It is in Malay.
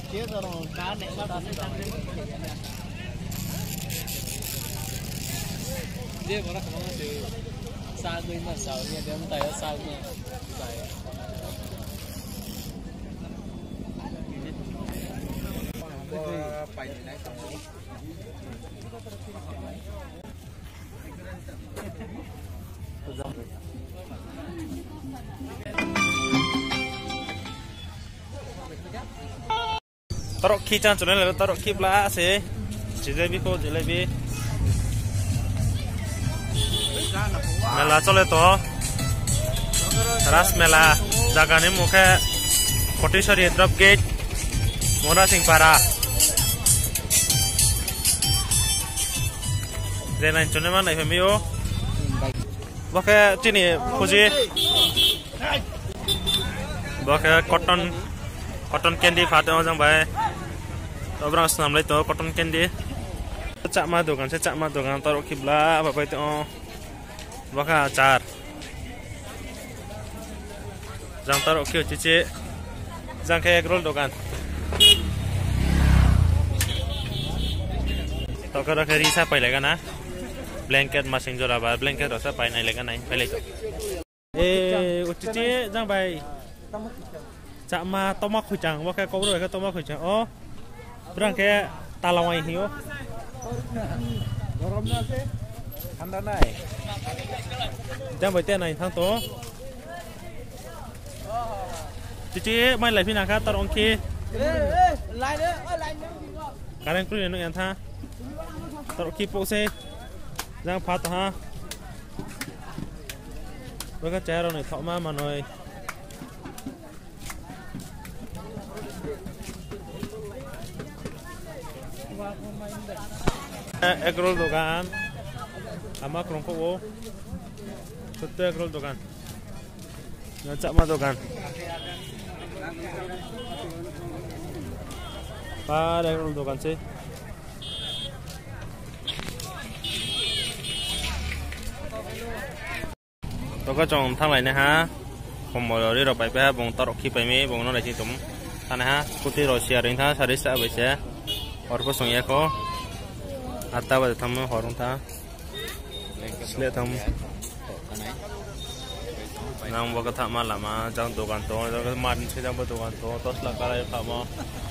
Chia rồi cá này nó tao dia malah kemana tu? Sagu ini sagu ni dia mentai sagu ni. Taruh kican cuma lalu taruh kiplah sih. Jelebi ko jelebi. Mela chole to. Ras mela jaga ni mukhe Kotishwari drop gate. Mora Singh para. Renan cuma mana ifemio. Bakai cini puji. Bakai cotton candy fatih orang baik. Orang senam lagi tu cotton candy. Cak madu kan taruh kibla apa itu bakai acar. Jangan taruh kio cici. Jangan kayak roll tu kan. Tahu kalau kerisa pai lega na. Blanket masing jora bar blanket rasa pai nai lega nai pai lega. Cici jangan baik. Cak ma tomak hujan, wakai kau bro, wakai tomak hujan. Oh, berang kayak talawai hiu. Goromnya sih, anda naik. Jangan baca naik thang tu. Cici, main lagi nak kata orang ki. Lain deh, lain deh. Kalian kru yang nak thang. Taruh ki pose. Jangan patah ha. Wakai cahaya ni thok ma manoi. Egg roll dogan, ama kerongkok wo, satu egg roll dogan, ngacak mah dogan, par egg roll dogan sih, toko cong thang lain ha, pemodal di ropai peh bong taruh kipai mi bong nol lagi tum, tanah ha, kuti Rusia ring tha, saris tak beca, orpo song ya ko. Atau ada tamu orang ta, selain tamu, nang bawa tak malam ah, jangan dogan tu, jangan main sedang berdogan tu, terus lah kalau kamu